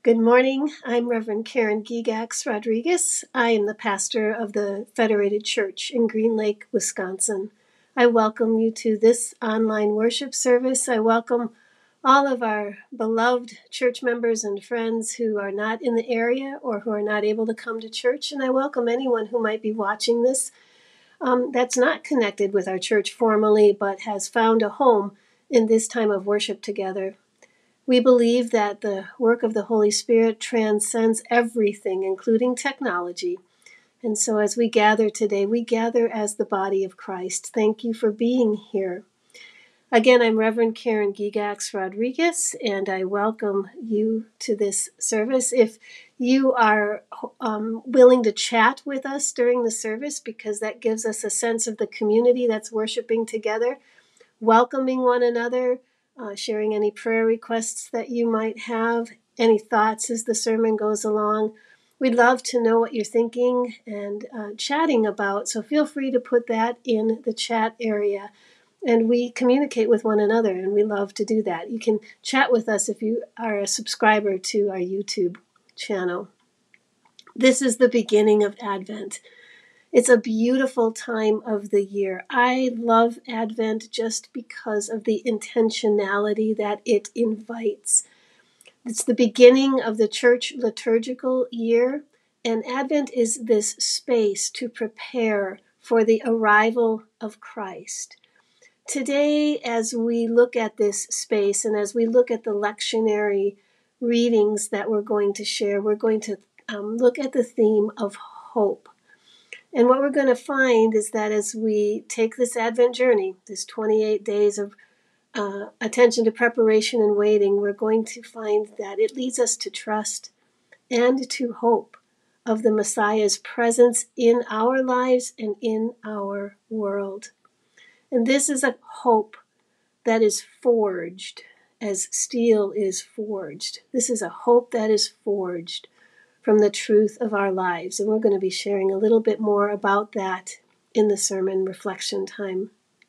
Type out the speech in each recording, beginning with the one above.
Good morning. I'm Reverend Karen Gigax Rodriguez. I am the pastor of the Federated Church in Green Lake, Wisconsin. I welcome you to this online worship service. I welcome all of our beloved church members and friends who are not in the area or who are not able to come to church. And I welcome anyone who might be watching this that's not connected with our church formally, but has found a home in this time of worship together. We believe that the work of the Holy Spirit transcends everything, including technology. And so as we gather today, we gather as the body of Christ. Thank you for being here. Again, I'm Reverend Karen Gigax Rodriguez, and I welcome you to this service. If you are willing to chat with us during the service, because that gives us a sense of the community that's worshiping together, welcoming one another, sharing any prayer requests that you might have, any thoughts as the sermon goes along. We'd love to know what you're thinking and chatting about, so feel free to put that in the chat area. And we communicate with one another, and we love to do that. You can chat with us if you are a subscriber to our YouTube channel. This is the beginning of Advent. It's a beautiful time of the year. I love Advent just because of the intentionality that it invites. It's the beginning of the church liturgical year, and Advent is this space to prepare for the arrival of Christ. Today, as we look at this space and as we look at the lectionary readings that we're going to share, we're going to look at the theme of hope. And what we're going to find is that as we take this Advent journey, this 28 days of attention to preparation and waiting, we're going to find that it leads us to trust and to hope of the Messiah's presence in our lives and in our world. And this is a hope that is forged as steel is forged. This is a hope that is forged from the truth of our lives. And we're going to be sharing a little bit more about that in the sermon reflection time.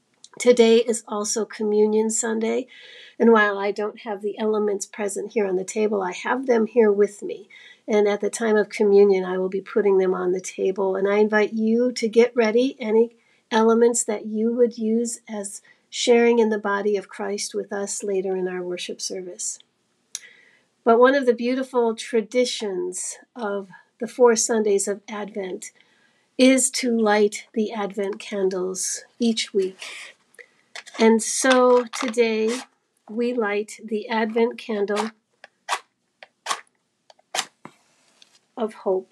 Today is also Communion Sunday. And while I don't have the elements present here on the table, I have them here with me. And at the time of communion, I will be putting them on the table. And I invite you to get ready any elements that you would use as sharing in the body of Christ with us later in our worship service. But one of the beautiful traditions of the 4 Sundays of Advent is to light the Advent candles each week. And so today we light the Advent candle of hope.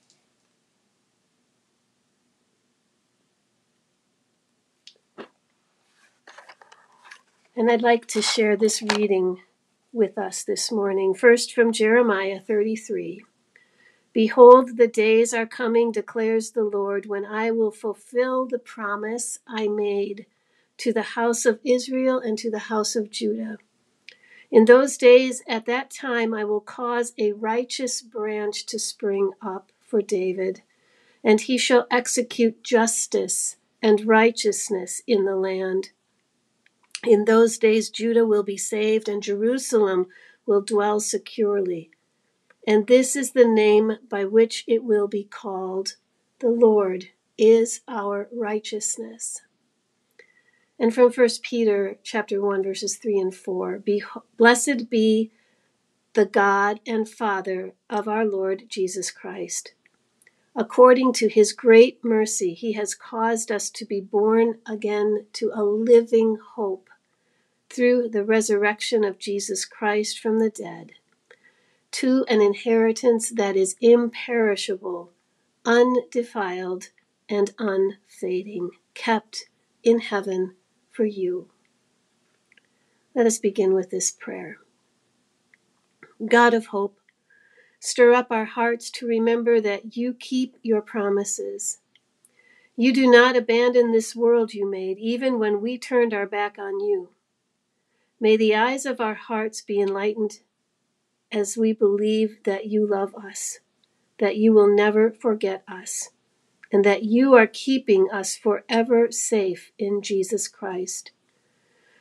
And I'd like to share this reading with us this morning. First from Jeremiah 33. Behold, the days are coming, declares the Lord, when I will fulfill the promise I made to the house of Israel and to the house of Judah. In those days, at that time, I will cause a righteous branch to spring up for David, and he shall execute justice and righteousness in the land. In those days, Judah will be saved, and Jerusalem will dwell securely. And this is the name by which it will be called: the Lord is our righteousness. And from 1 Peter chapter 1, verses 3 and 4, Blessed be the God and Father of our Lord Jesus Christ. According to his great mercy, he has caused us to be born again to a living hope through the resurrection of Jesus Christ from the dead, to an inheritance that is imperishable, undefiled, and unfading, kept in heaven for you. Let us begin with this prayer. God of hope, stir up our hearts to remember that you keep your promises. You do not abandon this world you made, even when we turned our back on you. May the eyes of our hearts be enlightened as we believe that you love us, that you will never forget us, and that you are keeping us forever safe in Jesus Christ.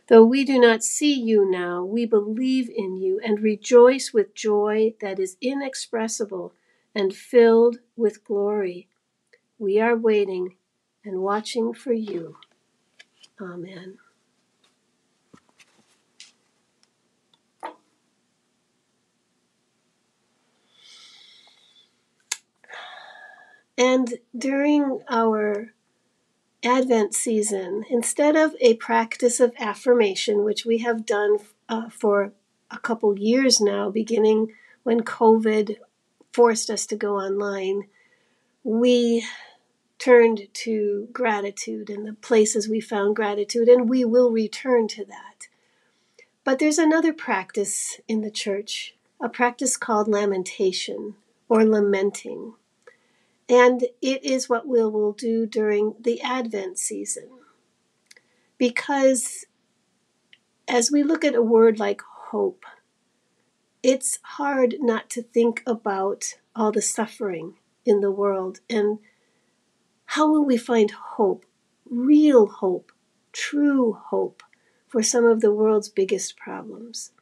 Though we do not see you now, we believe in you and rejoice with joy that is inexpressible and filled with glory. We are waiting and watching for you. Amen. And during our Advent season, instead of a practice of affirmation, which we have done for a couple years now, beginning when COVID forced us to go online, we turned to gratitude and the places we found gratitude, and we will return to that. But there's another practice in the church, a practice called lamentation or lamenting. And it is what we will do during the Advent season. Because as we look at a word like hope, it's hard not to think about all the suffering in the world. And how will we find hope, real hope, true hope, for some of the world's biggest problems?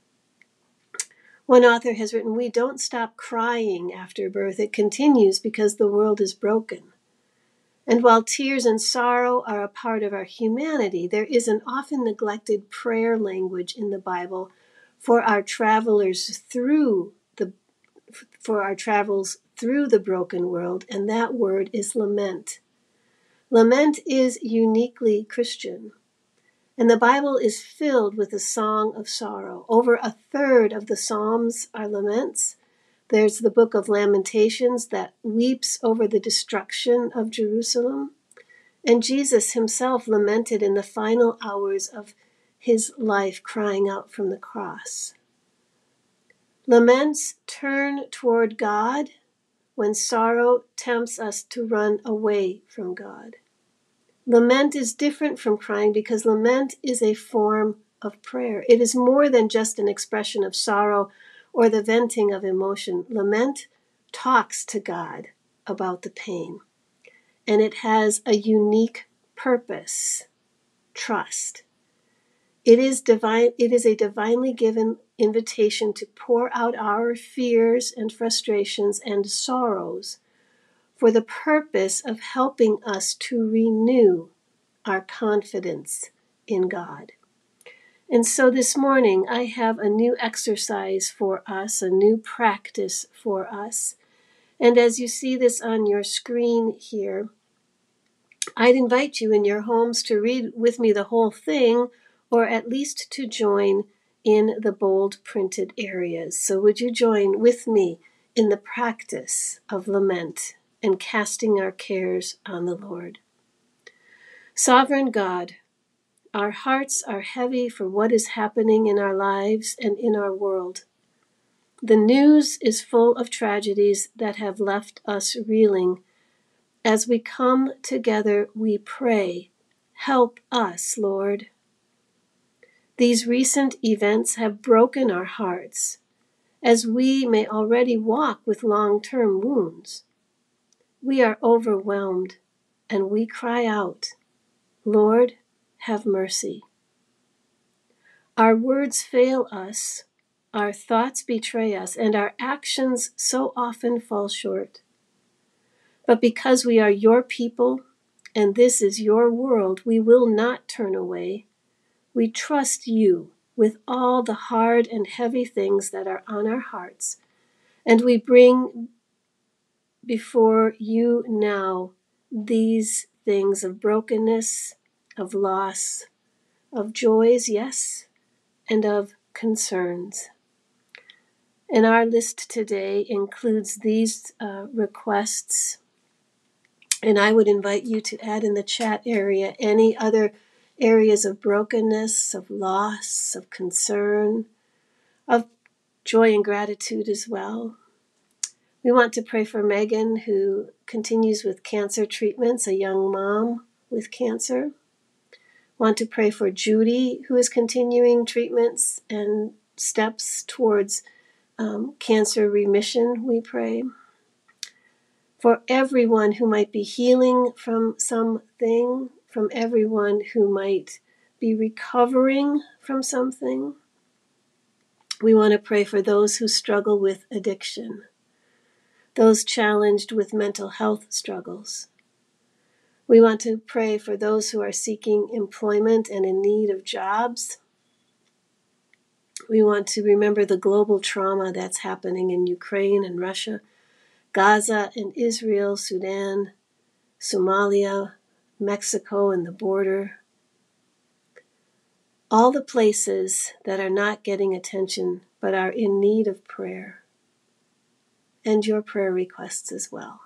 One author has written, "We don't stop crying after birth. It continues because the world is broken." And while tears and sorrow are a part of our humanity, there is an often neglected prayer language in the Bible for our travels through the broken world, and that word is lament. Lament is uniquely Christian, and the Bible is filled with a song of sorrow. Over a third of the Psalms are laments. There's the book of Lamentations that weeps over the destruction of Jerusalem. And Jesus himself lamented in the final hours of his life, crying out from the cross. Laments turn toward God when sorrow tempts us to run away from God. Lament is different from crying because lament is a form of prayer. It is more than just an expression of sorrow or the venting of emotion. Lament talks to God about the pain, and it has a unique purpose: trust. It is divine. It is a divinely given invitation to pour out our fears and frustrations and sorrows for the purpose of helping us to renew our confidence in God. And so this morning, I have a new exercise for us, a new practice for us. And as you see this on your screen here, I'd invite you in your homes to read with me the whole thing, or at least to join in the bold printed areas. So would you join with me in the practice of lament and casting our cares on the Lord? Sovereign God, our hearts are heavy for what is happening in our lives and in our world. The news is full of tragedies that have left us reeling. As we come together, we pray, help us, Lord. These recent events have broken our hearts, as we may already walk with long-term wounds. We are overwhelmed, and we cry out, Lord, have mercy. Our words fail us, our thoughts betray us, and our actions so often fall short. But because we are your people, and this is your world, we will not turn away. We trust you with all the hard and heavy things that are on our hearts, and we bring before you now these things of brokenness, of loss, of joys, yes, and of concerns. And our list today includes these requests. And I would invite you to add in the chat area any other areas of brokenness, of loss, of concern, of joy and gratitude as well. We want to pray for Megan, who continues with cancer treatments, a young mom with cancer. Want to pray for Judy, who is continuing treatments and steps towards cancer remission, we pray. For everyone who might be healing from something, from everyone who might be recovering from something. We want to pray for those who struggle with addiction, those challenged with mental health struggles. We want to pray for those who are seeking employment and in need of jobs. We want to remember the global trauma that's happening in Ukraine and Russia, Gaza and Israel, Sudan, Somalia, Mexico and the border. All the places that are not getting attention but are in need of prayer, and your prayer requests as well.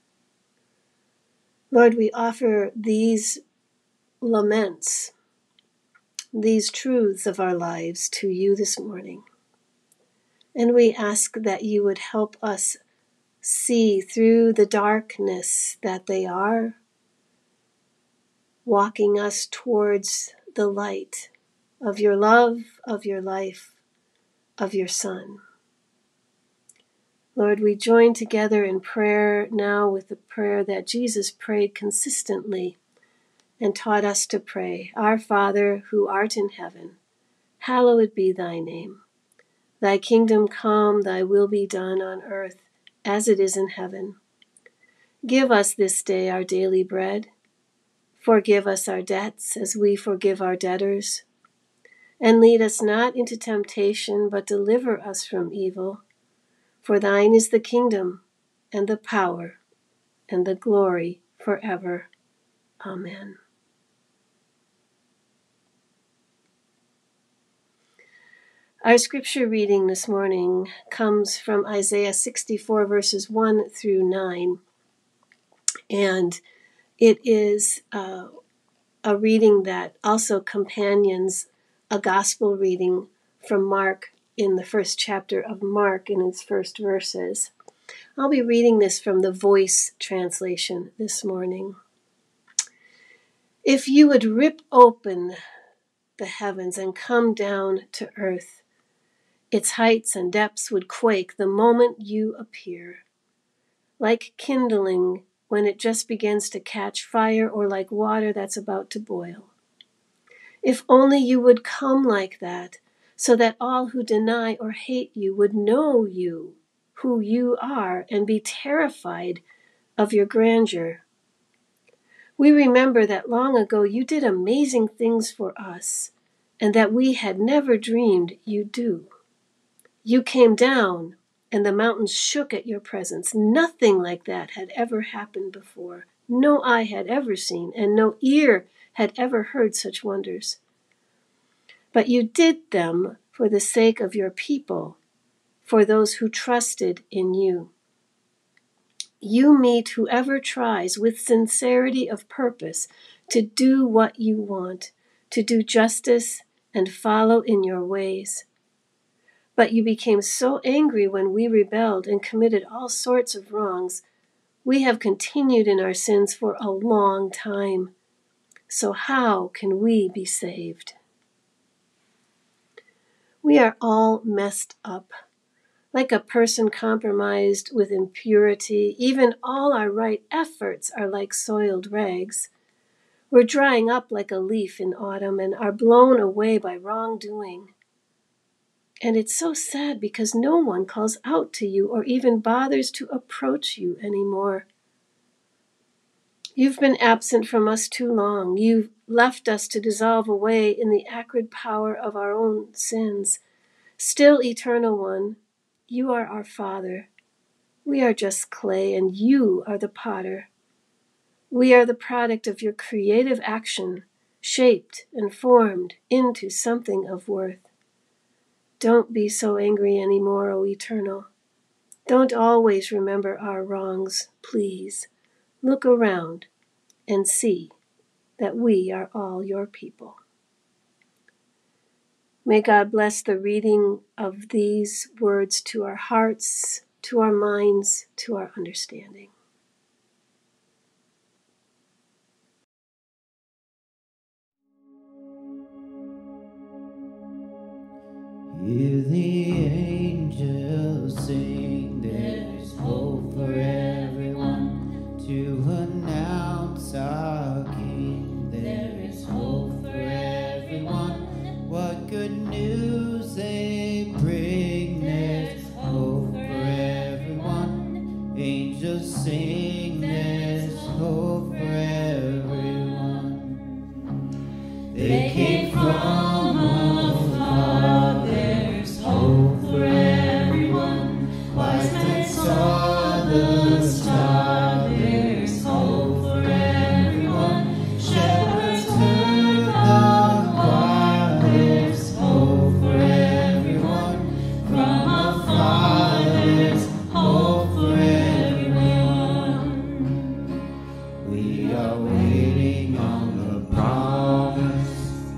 Lord, we offer these laments, these truths of our lives to you this morning. And we ask that you would help us see through the darkness that they are, walking us towards the light of your love, of your life, of your Son. Lord, we join together in prayer now with the prayer that Jesus prayed consistently and taught us to pray. Our Father, who art in heaven, hallowed be thy name. Thy kingdom come, thy will be done on earth as it is in heaven. Give us this day our daily bread. Forgive us our debts as we forgive our debtors. And lead us not into temptation, but deliver us from evil. For thine is the kingdom, and the power, and the glory forever. Amen. Our scripture reading this morning comes from Isaiah 64, verses 1 through 9. And it is a reading that also companions a gospel reading from Mark in the first chapter of Mark in its first verses. I'll be reading this from the Voice translation this morning. If you would rip open the heavens and come down to earth, its heights and depths would quake the moment you appear, like kindling when it just begins to catch fire, or like water that's about to boil. If only you would come like that, so that all who deny or hate you would know you, who you are, and be terrified of your grandeur. We remember that long ago you did amazing things for us, and that we had never dreamed you'd do. You came down, and the mountains shook at your presence. Nothing like that had ever happened before. No eye had ever seen, and no ear had ever heard such wonders. But you did them for the sake of your people, for those who trusted in you. You meet whoever tries with sincerity of purpose to do what you want, to do justice and follow in your ways. But you became so angry when we rebelled and committed all sorts of wrongs. We have continued in our sins for a long time. So how can we be saved? We are all messed up. Like a person compromised with impurity, even all our right efforts are like soiled rags. We're drying up like a leaf in autumn and are blown away by wrongdoing. And it's so sad because no one calls out to you or even bothers to approach you anymore. You've been absent from us too long. You've left us to dissolve away in the acrid power of our own sins. Still, Eternal One, you are our Father. We are just clay, and you are the potter. We are the product of your creative action, shaped and formed into something of worth. Don't be so angry anymore, O Eternal. Don't always remember our wrongs, please. Look around and see that we are all your people. May God bless the reading of these words to our hearts, to our minds, to our understanding. Hear the angels sing, there's hope for everyone, to announce our King. There is hope for everyone. you say, bring there's hope for everyone. Angels sing, there's hope for everyone. They came from afar, there's hope for everyone. Wise men saw the star, there's hope for everyone. Shepherds heard the choir, there's hope for everyone. From afar, there's hope for everyone. We are waiting on the promise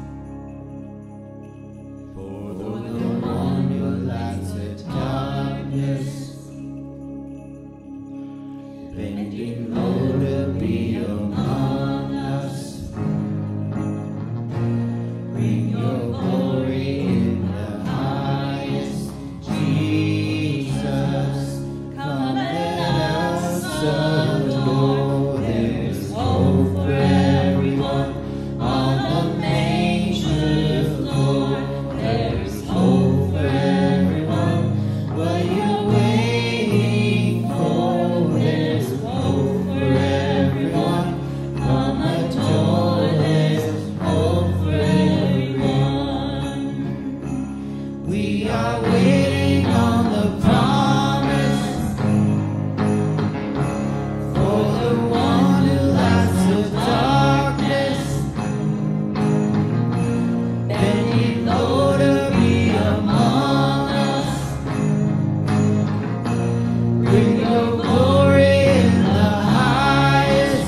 for the one who lights the darkness, bending low to be among us. Bring your glory in the highest, Jesus. Come let us adore. There's hope for everyone on the manger floor. There's hope for everyone. What you're waiting for, there's hope for everyone. Come adore, there's hope for everyone. We are waiting on the promise for the one who lights the darkness, bending low to be among us. Bring your glory in the highest,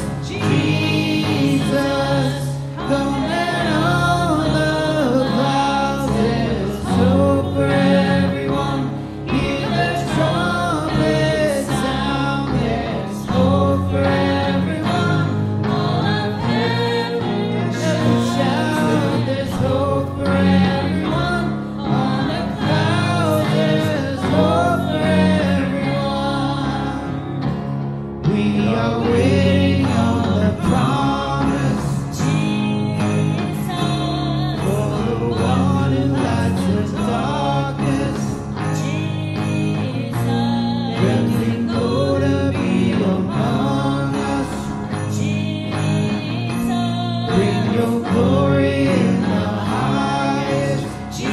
Jesus. Come and on the clouds, there's hope for everyone. Hear the trumpet sound, there's hope for everyone. All of heaven shout, there's hope for everyone. On the clouds, there's hope for everyone. We are waiting on the promise for the one who lights the darkness, bending low to be among us. Bring your glory in the highest,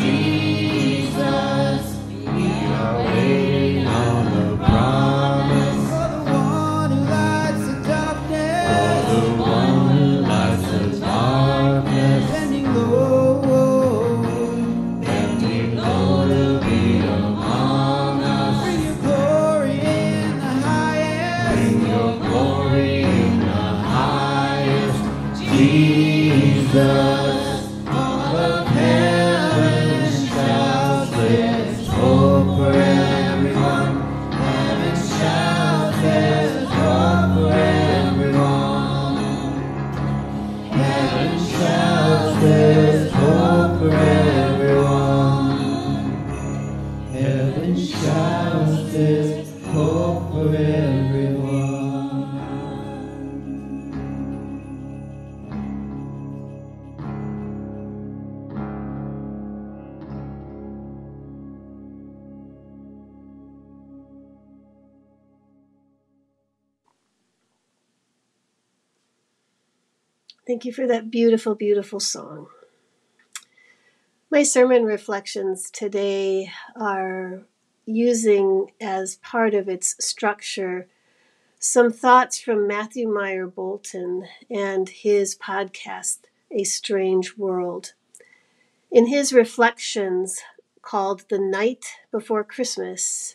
Jesus. We are waiting on the promise for the one who lights the darkness, for the one who lights the darkness, bending low to be among us. Bring your glory in the highest, bring your glory in the highest, Jesus. All of heaven shouts, there's hope for everyone. Heaven shouts, there's hope for everyone. Heaven shouts, there's hope for everyone. Heaven shouts, there's hope for everyone. Thank you for that beautiful, beautiful song. My sermon reflections today are using as part of its structure some thoughts from Matthew Meyer Bolton and his podcast, A Strange World. In his reflections called The Night Before Christmas,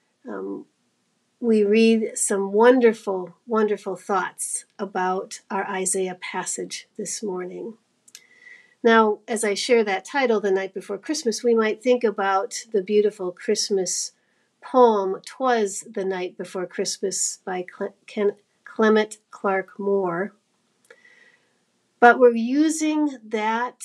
we read some wonderful, wonderful thoughts about our Isaiah passage this morning. Now, as I share that title, The Night Before Christmas, we might think about the beautiful Christmas poem, 'Twas the Night Before Christmas by Clement Clark Moore. But we're using that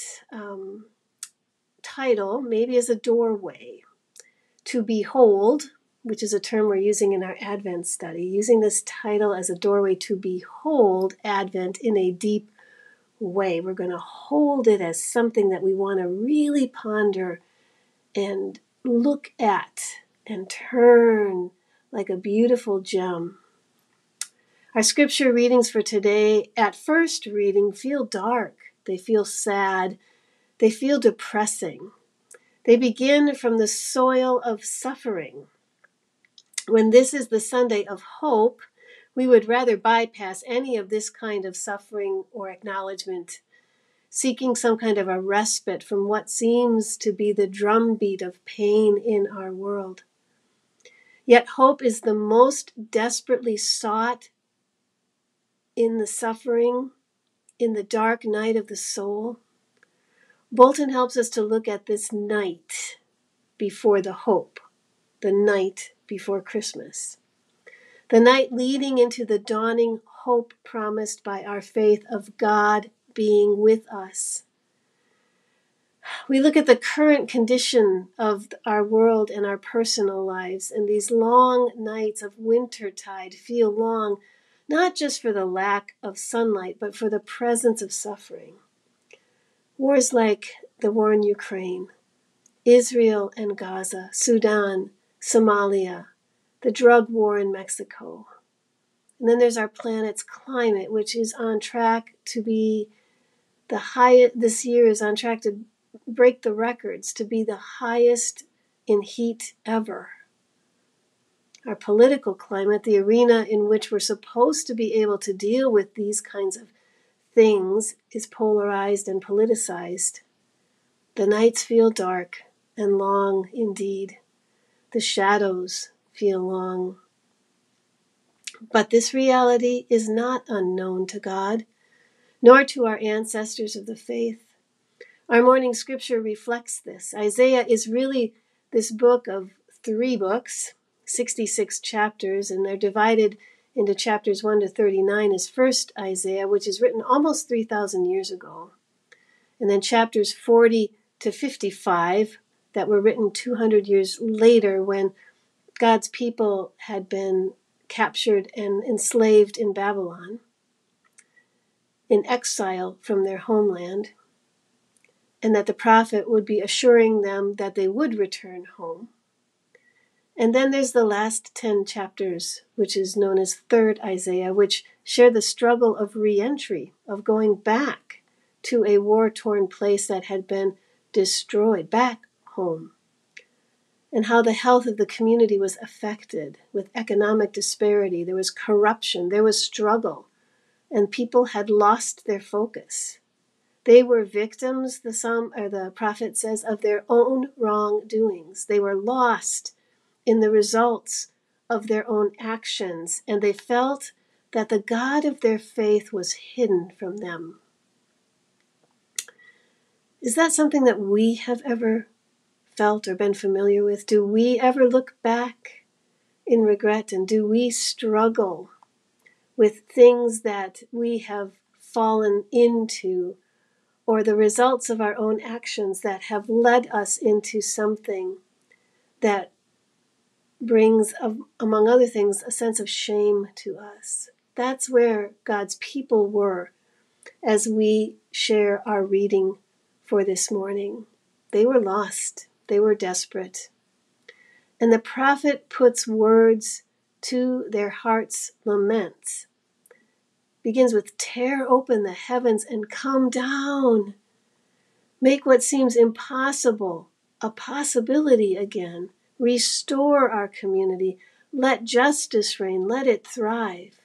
title maybe as a doorway to behold, which is a term we're using in our Advent study, using this title as a doorway to behold Advent in a deep way. We're going to hold it as something that we want to really ponder and look at and turn like a beautiful gem. Our scripture readings for today, at first reading, feel dark. They feel sad. They feel depressing. They begin from the soil of suffering. When this is the Sunday of hope, we would rather bypass any of this kind of suffering or acknowledgement, seeking some kind of a respite from what seems to be the drumbeat of pain in our world. Yet hope is the most desperately sought in the suffering, in the dark night of the soul. Bolton helps us to look at this night before the hope, the night before Christmas, the night leading into the dawning hope promised by our faith of God being with us. We look at the current condition of our world and our personal lives, and these long nights of wintertide feel long, not just for the lack of sunlight, but for the presence of suffering. Wars like the war in Ukraine, Israel and Gaza, Sudan, Somalia, the drug war in Mexico. And then there's our planet's climate, which is on track to be the highest, this year is on track to break the records, to be the highest in heat ever. Our political climate, the arena in which we're supposed to be able to deal with these kinds of things, is polarized and politicized. The nights feel dark and long indeed. The shadows feel long. But this reality is not unknown to God, nor to our ancestors of the faith. Our morning scripture reflects this. Isaiah is really this book of 3 books, 66 chapters, and they're divided into chapters 1 to 39 is first Isaiah, which is written almost 3,000 years ago. And then chapters 40 to 55 that were written 200 years later when God's people had been captured and enslaved in Babylon, in exile from their homeland, and that the prophet would be assuring them that they would return home. And then there's the last 10 chapters, which is known as third Isaiah, which share the struggle of re-entry, of going back to a war-torn place that had been destroyed, back home, and how the health of the community was affected with economic disparity. There was corruption, there was struggle, and people had lost their focus. They were victims, the prophet says, of their own wrongdoings. They were lost in the results of their own actions, and they felt that the God of their faith was hidden from them. Is that something that we have ever felt or been familiar with? Do we ever look back in regret, and do we struggle with things that we have fallen into, or the results of our own actions that have led us into something that brings, among other things, a sense of shame to us? That's where God's people were as we share our reading for this morning. They were lost. They were desperate. And the prophet puts words to their heart's laments. Begins with, tear open the heavens and come down. Make what seems impossible a possibility again. Restore our community. Let justice reign. Let it thrive.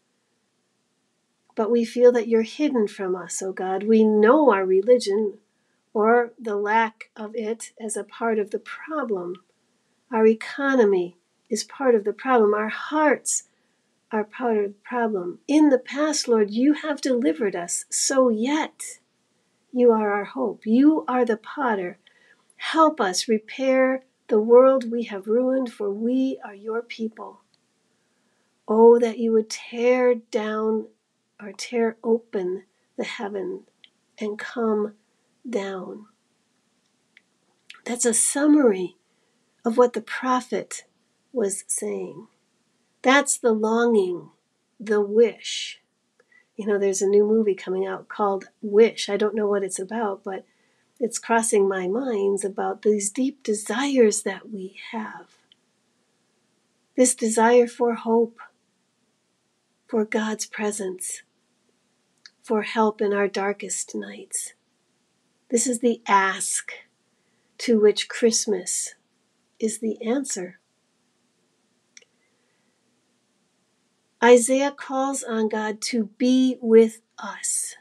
But we feel that you're hidden from us, O God. We know our religion, or the lack of it, as a part of the problem. Our economy is part of the problem. Our hearts are part of the problem. In the past, Lord, you have delivered us, so yet you are our hope. You are the potter. Help us repair the world we have ruined, for we are your people. Oh, that you would tear down or tear open the heaven and come down. That's a summary of what the prophet was saying. That's the longing, the wish. You know, there's a new movie coming out called Wish. I don't know what it's about, but it's crossing my mind about these deep desires that we have. This desire for hope, for God's presence, for help in our darkest nights. This is the ask to which Christmas is the answer. Isaiah calls on God to be with us,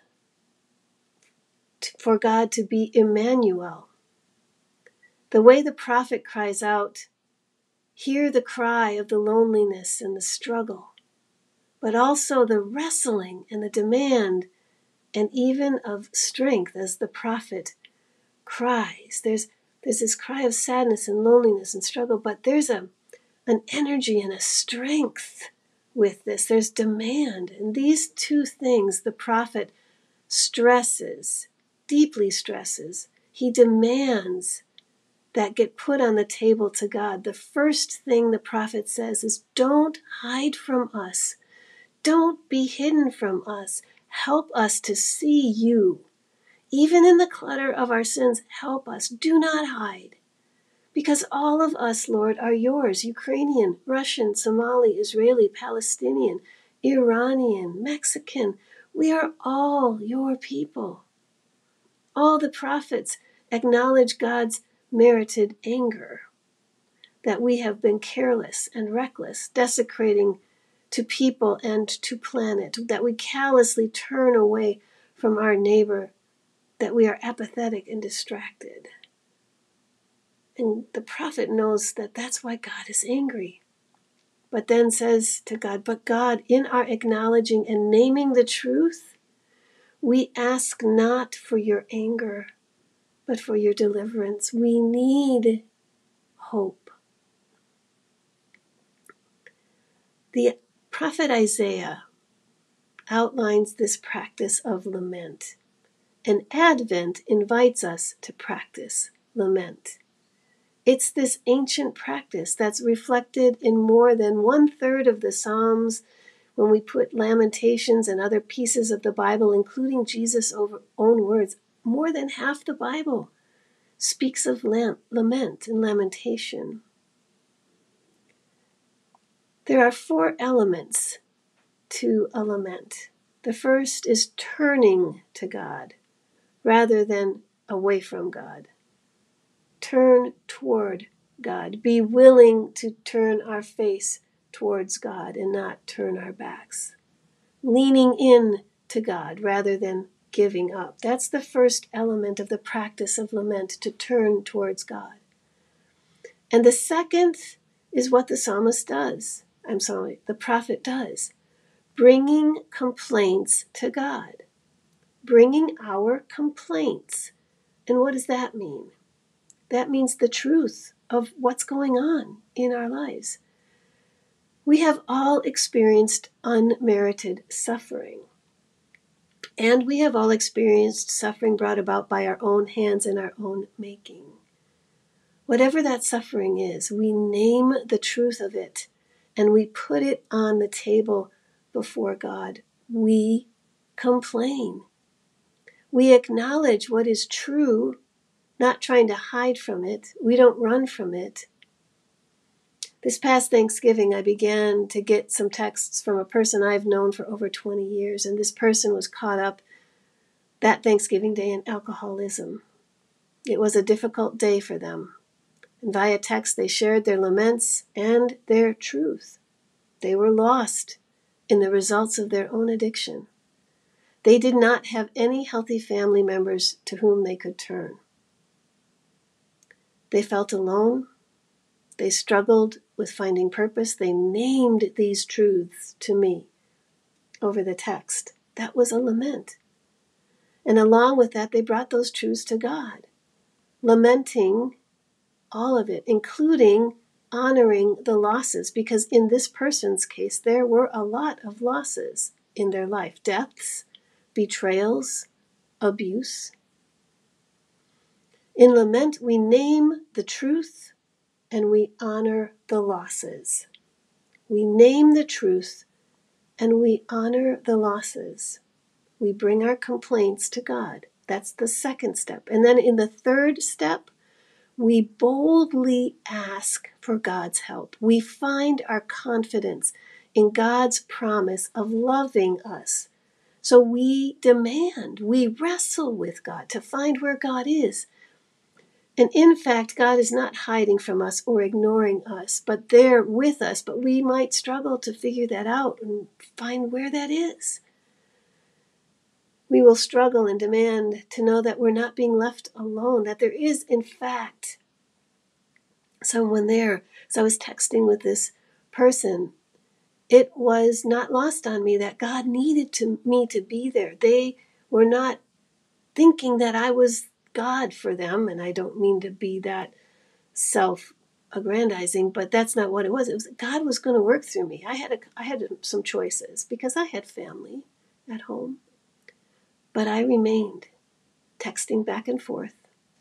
for God to be Immanuel. The way the prophet cries out, hear the cry of the loneliness and the struggle, but also the wrestling and the demand, and even of strength as the prophet cries. There's this cry of sadness and loneliness and struggle, but there's an energy and a strength with this. There's demand. And these two things the prophet stresses, deeply stresses. He demands that get put on the table to God. The first thing the prophet says is, don't hide from us. Don't be hidden from us. Help us to see you. Even in the clutter of our sins, help us. Do not hide. Because all of us, Lord, are yours. Ukrainian, Russian, Somali, Israeli, Palestinian, Iranian, Mexican. We are all your people. All the prophets acknowledge God's merited anger, that we have been careless and reckless, desecrating to people and to planet, that we callously turn away from our neighbor, that we are apathetic and distracted. And the prophet knows that that's why God is angry. But then says to God, but God, in our acknowledging and naming the truth, we ask not for your anger, but for your deliverance. We need hope. The prophet Isaiah outlines this practice of lament, and Advent invites us to practice lament. It's this ancient practice that's reflected in more than 1/3 of the Psalms. When we put Lamentations and other pieces of the Bible, including Jesus' own words, more than half the Bible speaks of lament and lamentation. There are 4 elements to a lament. The first is turning to God rather than away from God. Turn toward God. Be willing to turn our face towards God and not turn our backs. Leaning in to God rather than giving up. That's the first element of the practice of lament, to turn towards God. And the second is what the prophet does. Bringing complaints to God. Bringing our complaints. And what does that mean? That means the truth of what's going on in our lives. We have all experienced unmerited suffering. And we have all experienced suffering brought about by our own hands and our own making. Whatever that suffering is, we name the truth of it and we put it on the table before God. We complain. We acknowledge what is true, not trying to hide from it. We don't run from it. This past Thanksgiving, I began to get some texts from a person I've known for over 20 years, and this person was caught up that Thanksgiving Day in alcoholism. It was a difficult day for them. And via text, they shared their laments and their truth. They were lost in the results of their own addiction. They did not have any healthy family members to whom they could turn. They felt alone. They struggled with finding purpose. They named these truths to me over the text. That was a lament. And along with that, they brought those truths to God, lamenting all of it, including honoring the losses, because in this person's case, there were a lot of losses in their life. Deaths, betrayals, abuse. In lament, we name the truth and we honor the losses. We name the truth and we honor the losses. We bring our complaints to God. That's the second step. And then in the third step, we boldly ask for God's help. We find our confidence in God's promise of loving us. So we demand, we wrestle with God to find where God is. And in fact, God is not hiding from us or ignoring us, but there with us. But we might struggle to figure that out and find where that is. We will struggle and demand to know that we're not being left alone, that there is, in fact, someone there. So I was texting with this person. It was not lost on me that God needed me to be there. They were not thinking that I was God for them, and I don't mean to be that self-aggrandizing, but that's not what it was. It was God was going to work through me. I had some choices because I had family at home, but I remained texting back and forth,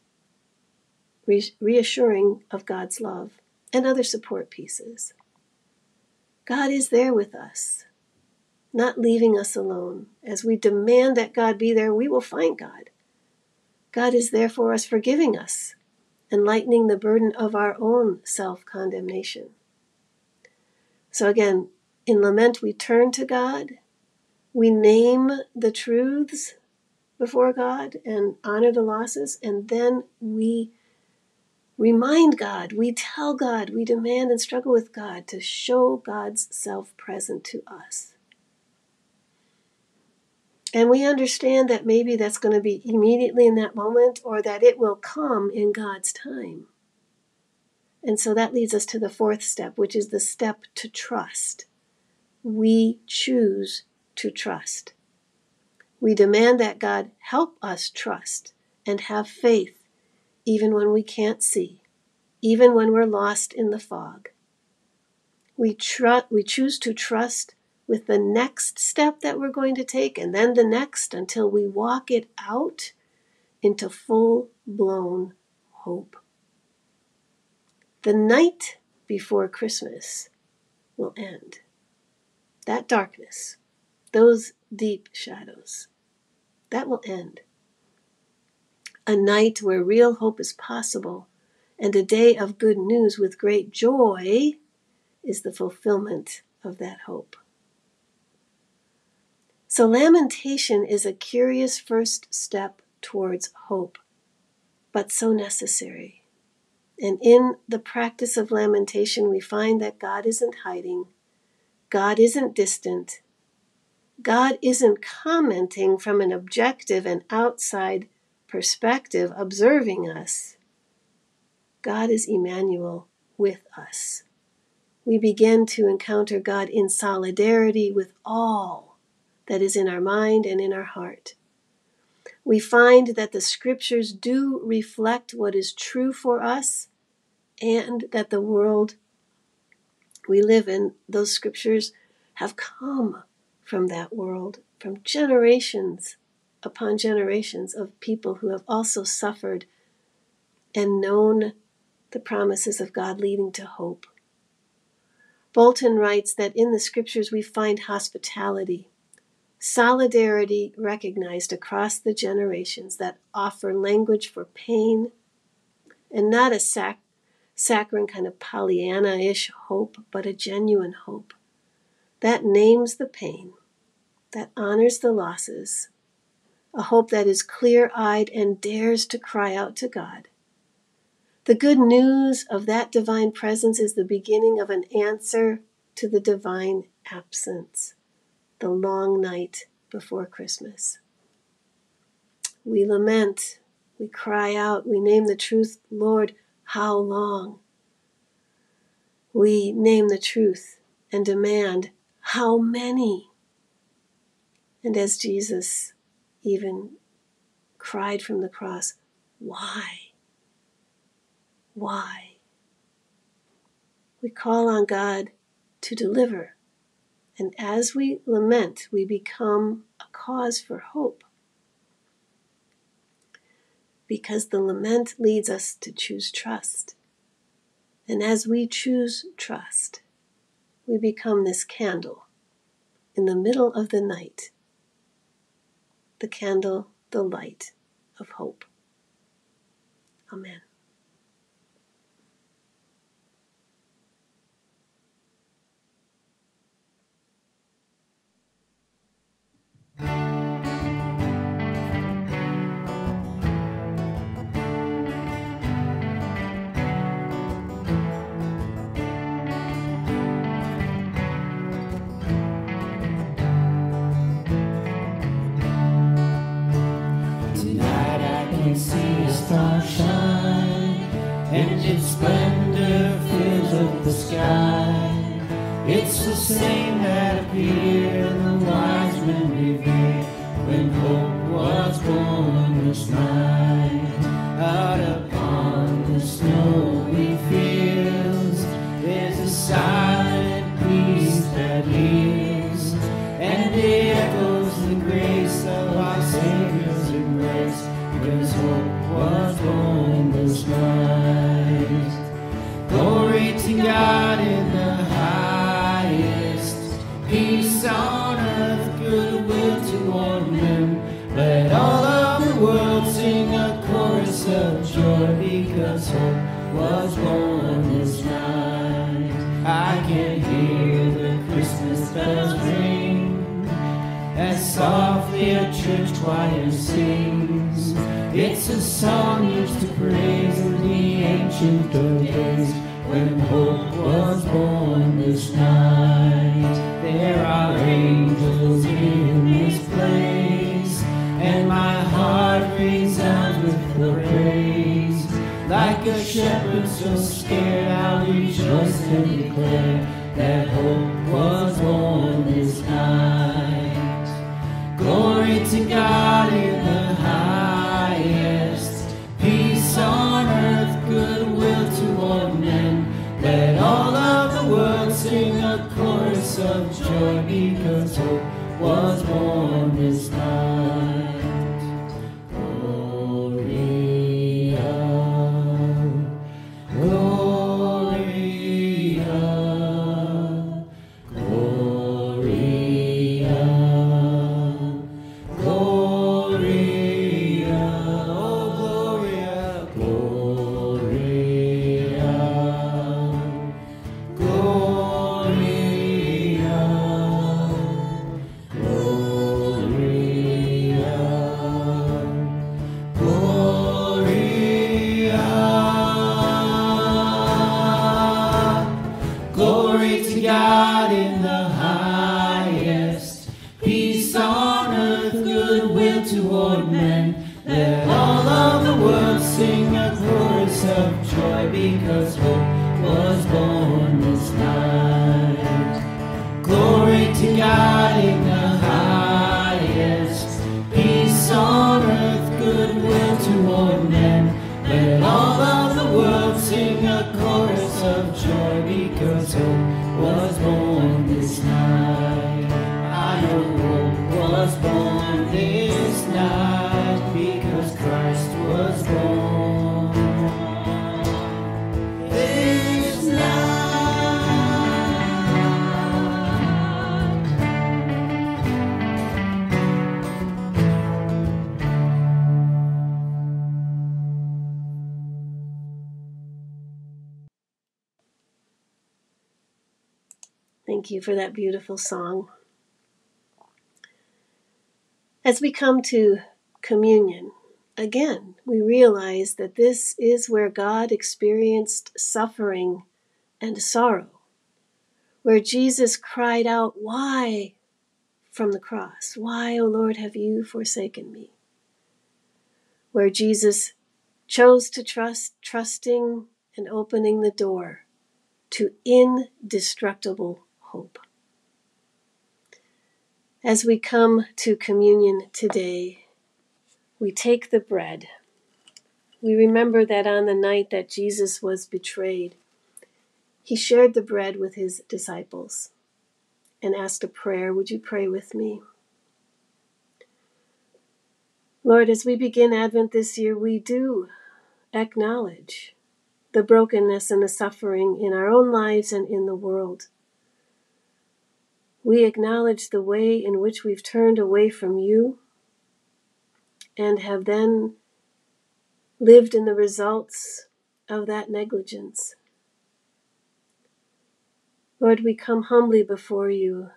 reassuring of God's love and other support pieces. God is there with us, not leaving us alone. As we demand that God be there, we will find God. God is there for us, forgiving us and lightening the burden of our own self-condemnation. So again, in lament, we turn to God. We name the truths before God and honor the losses, and then we remind God, we tell God, we demand and struggle with God to show God's self present to us. And we understand that maybe that's going to be immediately in that moment, or that it will come in God's time. And so that leads us to the fourth step, which is the step to trust. We choose to trust. We demand that God help us trust and have faith, even when we can't see, even when we're lost in the fog. We choose to trust with the next step that we're going to take, and then the next, until we walk it out into full-blown hope. The night before Christmas will end. That darkness, those deep shadows, that will end. A night where real hope is possible, and a day of good news with great joy is the fulfillment of that hope. So lamentation is a curious first step towards hope, but so necessary. And in the practice of lamentation, we find that God isn't hiding, God isn't distant, God isn't commenting from an objective and outside perspective, observing us. God is Immanuel with us. We begin to encounter God in solidarity with all that is in our mind and in our heart. We find that the scriptures do reflect what is true for us, and that the world we live in, those scriptures have come from that world, from generations upon generations of people who have also suffered and known the promises of God leading to hope. Bolton writes that in the scriptures we find hospitality, solidarity recognized across the generations that offer language for pain, and not a saccharine kind of Pollyanna-ish hope, but a genuine hope that names the pain, that honors the losses, a hope that is clear-eyed and dares to cry out to God. The good news of that divine presence is the beginning of an answer to the divine absence, the long night before Christmas. We lament, we cry out, we name the truth, Lord, how long? We name the truth and demand, how many? And as Jesus even cried from the cross, why? Why? We call on God to deliver. And as we lament, we become a cause for hope. Because the lament leads us to choose trust. And as we choose trust, we become this candle in the middle of the night. The candle, the light of hope. Amen. Tonight I can see a star shine, and its splendor fills up the sky. It's the same that appeared in the wise men revealed when hope was born this night. Out upon the snowy fields, there's a silent peace that heals, and it echoes the grace of our Savior's embrace, because hope was born this night. Glory to God in the highest, peace on earth, goodwill toward men. Let all of the world sing a chorus of joy, because hope was born this night. I can hear the Christmas bells ring as softly a church choir sings. It's a song used to praise in the ancient days, when hope was born this night. There are angels in this place, and my heart resounds with praise. Like a shepherd so scared, I'll rejoice and declare that hope was born this night. Glory to God in the highest, peace on earth, goodwill toward men. Let all of the world sing a chorus of joy, because hope was born this night. Thank you for that beautiful song. As we come to communion, again, we realize that this is where God experienced suffering and sorrow, where Jesus cried out, "Why?" from the cross. "Why, O Lord, have you forsaken me?" Where Jesus chose to trust, trusting and opening the door to indestructible hope. As we come to communion today, we take the bread. We remember that on the night that Jesus was betrayed, he shared the bread with his disciples and asked a prayer. Would you pray with me? Lord, as we begin Advent this year, we do acknowledge the brokenness and the suffering in our own lives and in the world. We acknowledge the way in which we've turned away from you and have then lived in the results of that negligence. Lord, we come humbly before you,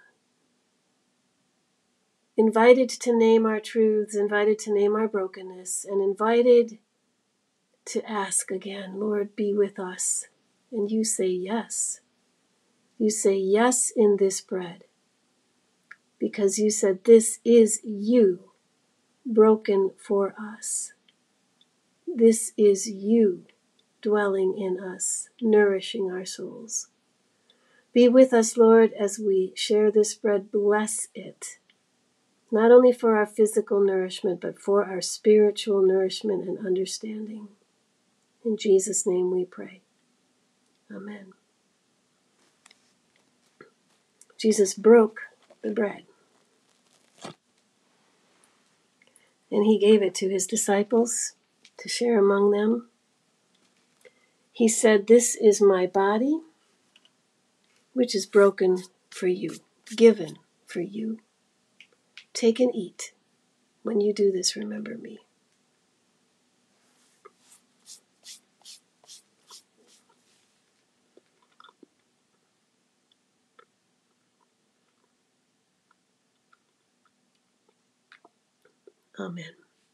invited to name our truths, invited to name our brokenness, and invited to ask again, Lord, be with us. And you say yes. You say yes in this bread, because you said this is you broken for us. This is you dwelling in us, nourishing our souls. Be with us, Lord, as we share this bread. Bless it, not only for our physical nourishment, but for our spiritual nourishment and understanding. In Jesus' name we pray. Amen. Jesus broke the bread, and he gave it to his disciples to share among them. He said, "This is my body, which is broken for you, given for you. Take and eat. When you do this, remember me." Amen.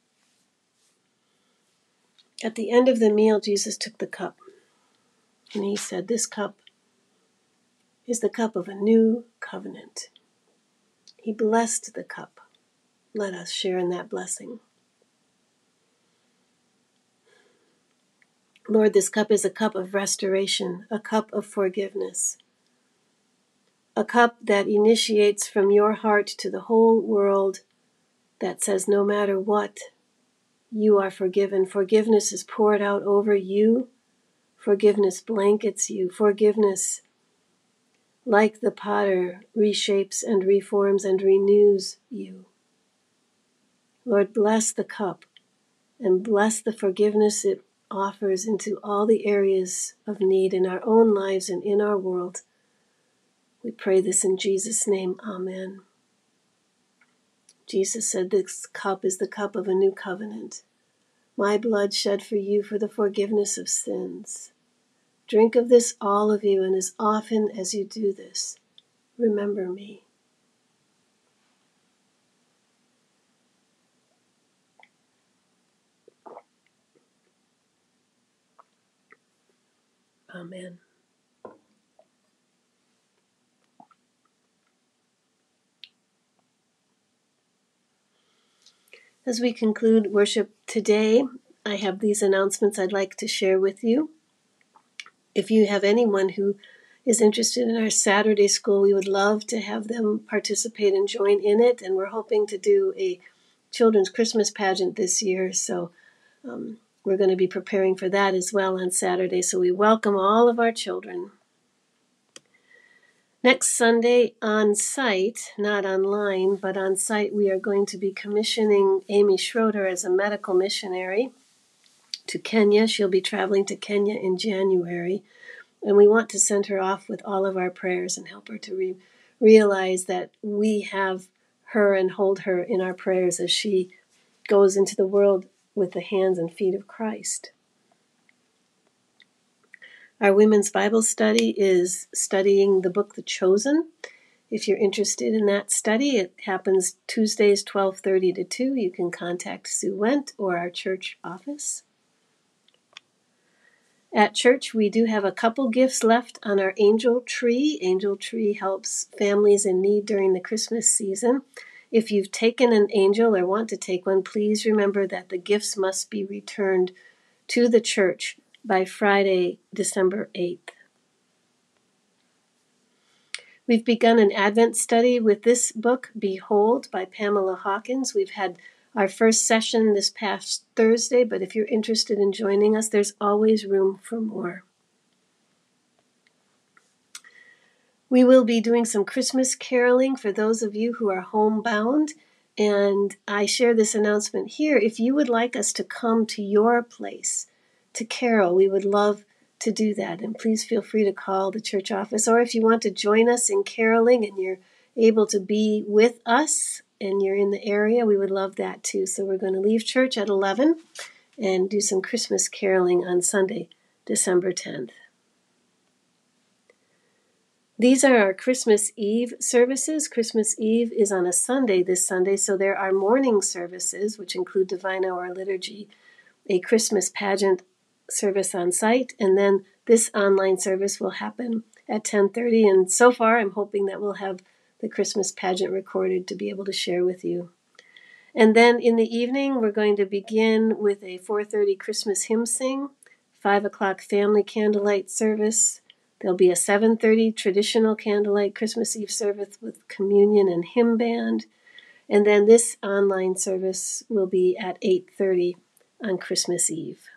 At the end of the meal, Jesus took the cup, and he said, "This cup is the cup of a new covenant." He blessed the cup. Let us share in that blessing. Lord, this cup is a cup of restoration, a cup of forgiveness, a cup that initiates from your heart to the whole world, that says no matter what, you are forgiven. Forgiveness is poured out over you. Forgiveness blankets you. Forgiveness, like the potter, reshapes and reforms and renews you. Lord, bless the cup and bless the forgiveness it offers into all the areas of need in our own lives and in our world. We pray this in Jesus' name. Amen. Jesus said, "This cup is the cup of a new covenant. My blood shed for you for the forgiveness of sins. Drink of this, all of you, and as often as you do this, remember me." Amen. As we conclude worship today, I have these announcements I'd like to share with you. If you have anyone who is interested in our Saturday school, we would love to have them participate and join in it. And we're hoping to do a children's Christmas pageant this year. So we're going to be preparing for that as well on Saturday. So we welcome all of our children. Next Sunday on site, not online, but on site, we are going to be commissioning Amy Schroeder as a medical missionary to Kenya. She'll be traveling to Kenya in January, and we want to send her off with all of our prayers and help her to realize that we have her and hold her in our prayers as she goes into the world with the hands and feet of Christ. Our women's Bible study is studying the book The Chosen. If you're interested in that study, it happens Tuesdays 12:30 to 2. You can contact Sue Wendt or our church office. At church, we do have a couple gifts left on our angel tree. Angel tree helps families in need during the Christmas season. If you've taken an angel or want to take one, please remember that the gifts must be returned to the church by Friday, December 8th. We've begun an Advent study with this book, Behold, by Pamela Hawkins. We've had our first session this past Thursday, but if you're interested in joining us, there's always room for more. We will be doing some Christmas caroling for those of you who are homebound, and I share this announcement here. If you would like us to come to your place to carol, we would love to do that, and please feel free to call the church office, or if you want to join us in caroling and you're able to be with us and you're in the area, we would love that too. So we're going to leave church at 11, and do some Christmas caroling on Sunday, December 10th. These are our Christmas Eve services. Christmas Eve is on a Sunday this Sunday, so there are morning services, which include Divine Hour Liturgy, a Christmas pageant service on site, and then this online service will happen at 10:30. And so far, I'm hoping that we'll have the Christmas pageant recorded to be able to share with you. And then in the evening, we're going to begin with a 4:30 Christmas hymn sing, 5 o'clock family candlelight service. There'll be a 7:30 traditional candlelight Christmas Eve service with communion and hymn band. And then this online service will be at 8:30 on Christmas Eve.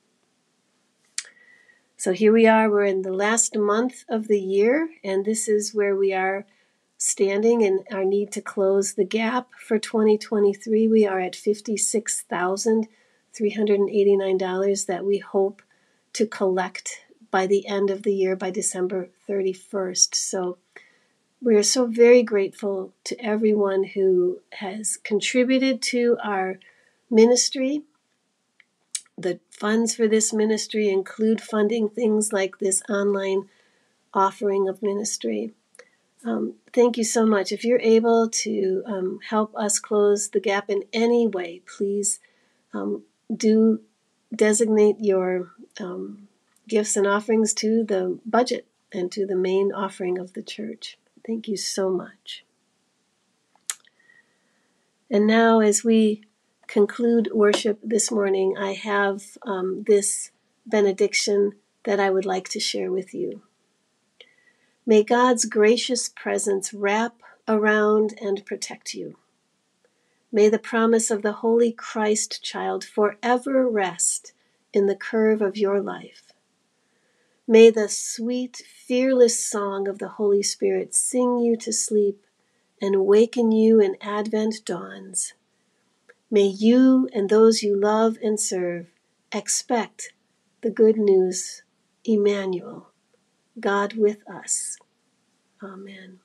So here we are, we're in the last month of the year, and this is where we are standing in our need to close the gap for 2023. We are at $56,389 that we hope to collect by the end of the year, by December 31st. So we are so very grateful to everyone who has contributed to our ministry. The funds for this ministry include funding things like this online offering of ministry. Thank you so much. If you're able to help us close the gap in any way, please do designate your gifts and offerings to the budget and to the main offering of the church. Thank you so much. And now, as we conclude worship this morning, I have this benediction that I would like to share with you. May God's gracious presence wrap around and protect you. May the promise of the Holy Christ child forever rest in the curve of your life. May the sweet, fearless song of the Holy Spirit sing you to sleep and waken you in Advent dawns. May you and those you love and serve expect the good news, Immanuel, God with us. Amen.